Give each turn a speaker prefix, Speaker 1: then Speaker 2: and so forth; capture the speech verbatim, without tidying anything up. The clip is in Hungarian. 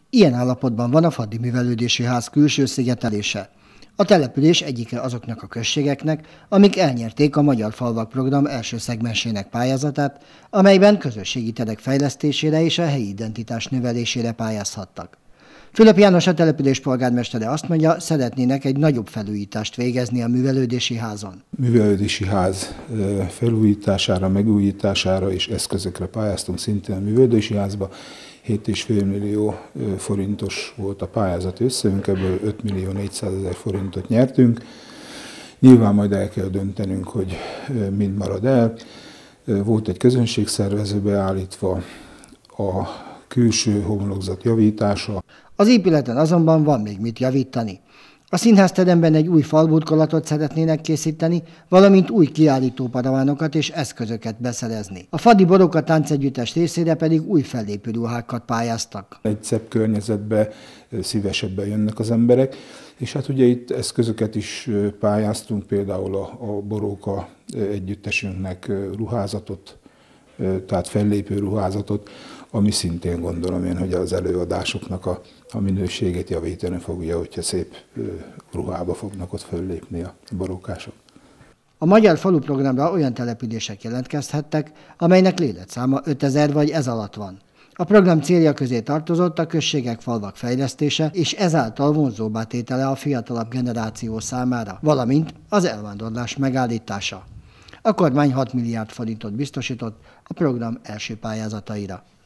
Speaker 1: Ilyen állapotban van a Fadi Művelődési Ház külső szigetelése. A település egyike azoknak a községeknek, amik elnyerték a Magyar Falvak Program első szegmensének pályázatát, amelyben közösségi terek fejlesztésére és a helyi identitás növelésére pályázhattak. Fülöp János, a település polgármestere azt mondja, szeretnének egy nagyobb felújítást végezni a művelődési házon.
Speaker 2: Művelődési ház felújítására, megújítására és eszközökre pályáztunk szintén a művelődési házba. hét egész öt millió forintos volt a pályázat összegünk, ebből öt millió négyszázezer forintot nyertünk. Nyilván majd el kell döntenünk, hogy mind marad el. Volt egy közönségszervező beállítva, a külső homlokzat javítása.
Speaker 1: Az épületen azonban van még mit javítani. A színházteremben egy új falburkolatot szeretnének készíteni, valamint új kiállítóparavánokat és eszközöket beszerezni. A Fadi Boroka táncegyüttes részére pedig új fellépő ruhákat pályáztak.
Speaker 2: Egy szebb környezetbe szívesebben jönnek az emberek, és hát ugye itt eszközöket is pályáztunk, például a, a Boroka együttesünknek ruházatot, tehát fellépő ruházatot, ami szintén gondolom én, hogy az előadásoknak a, a minőségét javítani fogja, hogyha szép ruhába fognak ott föllépni a borokások.
Speaker 1: A Magyar Falu Programra olyan települések jelentkezhettek, amelynek létszáma ötezer vagy ez alatt van. A program célja közé tartozott a községek, falvak fejlesztése, és ezáltal vonzóbbá tétele a fiatalabb generáció számára, valamint az elvándorlás megállítása. A kormány hat milliárd forintot biztosított a program első pályázataira.